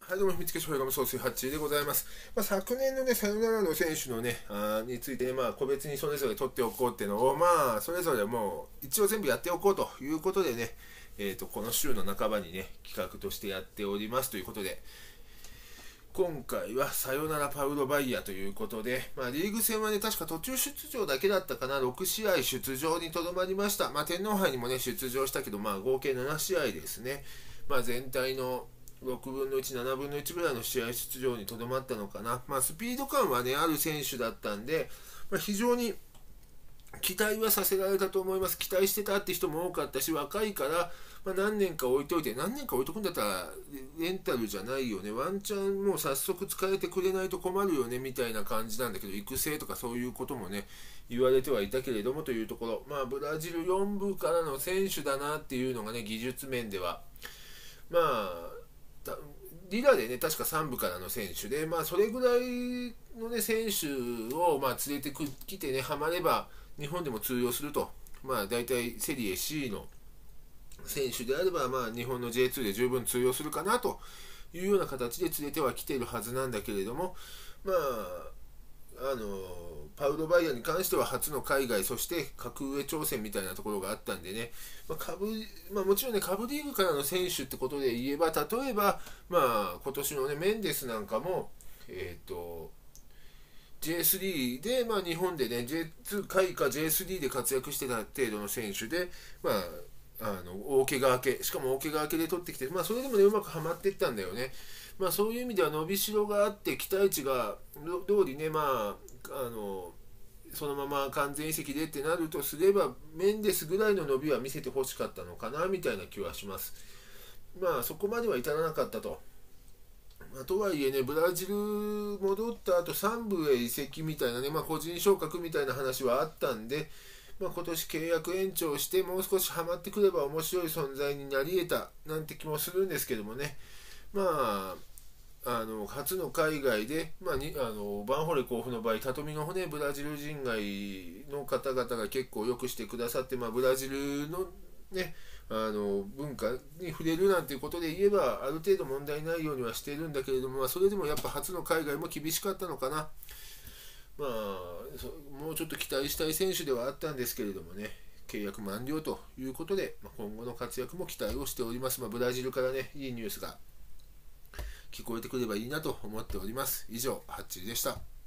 はい、どうも、秘密結晶ガム総帥ハッチーでございます。昨年のね、サヨナラの選手のね、についてね、個別にそれぞれ取っておこうっていうのを、それぞれもう、一応全部やっておこうということでね、この週の半ばにね、企画としてやっておりますということで、今回はサヨナラパウロ・バイヤということで、リーグ戦はね、確か途中出場だけだったかな、6試合出場にとどまりました。天皇杯にもね、出場したけど、合計7試合ですね。全体の6分の1、7分の1ぐらいの試合出場にとどまったのかな。スピード感はね、ある選手だったんで、非常に期待はさせられたと思います。期待してたって人も多かったし、若いから、何年か置いといて、何年か置いとくんだったら、レンタルじゃないよね、ワンチャンもう早速使えてくれないと困るよねみたいな感じなんだけど、育成とかそういうこともね、言われてはいたけれどもというところ、ブラジル4部からの選手だなっていうのがね、技術面では、リラでね、確か3部からの選手で、それぐらいの、ね、選手を、連れてきてね、ハマれば、日本でも通用すると、大体セリエ C の選手であれば、日本の J2 で十分通用するかなというような形で連れてはきているはずなんだけれども、パウロ・バイヤーに関しては初の海外、そして格上挑戦みたいなところがあったんでね、もちろんね、下部リーグからの選手ってことで言えば、例えば、今年のね、メンデスなんかも、J3 で、日本でね、J2 下位か J3 で活躍してた程度の選手で、大怪我明け、しかも大怪我明けで取ってきて、それでもね、うまくはまっていったんだよね。そういう意味では伸びしろがあって、期待値が通りね、そのまま完全移籍でってなるとすれば、メンデスぐらいの伸びは見せてほしかったのかなみたいな気はします。そこまでは至らなかったと。とはいえね、ブラジル戻った後3部へ移籍みたいなね、個人昇格みたいな話はあったんで、今年契約延長してもう少しハマってくれば面白い存在になり得たなんて気もするんですけどもね。初の海外で、バンホレ甲府の場合、畳の骨、ブラジル人外の方々が結構よくしてくださって、ブラジルのね、文化に触れるなんていうことで言えば、ある程度問題ないようにはしているんだけれども、それでもやっぱ初の海外も厳しかったのかな。もうちょっと期待したい選手ではあったんですけれどもね、契約満了ということで、今後の活躍も期待をしております。ブラジルからね、いいニュースが聞こえてくればいいなと思っております。以上、ハッチリでした。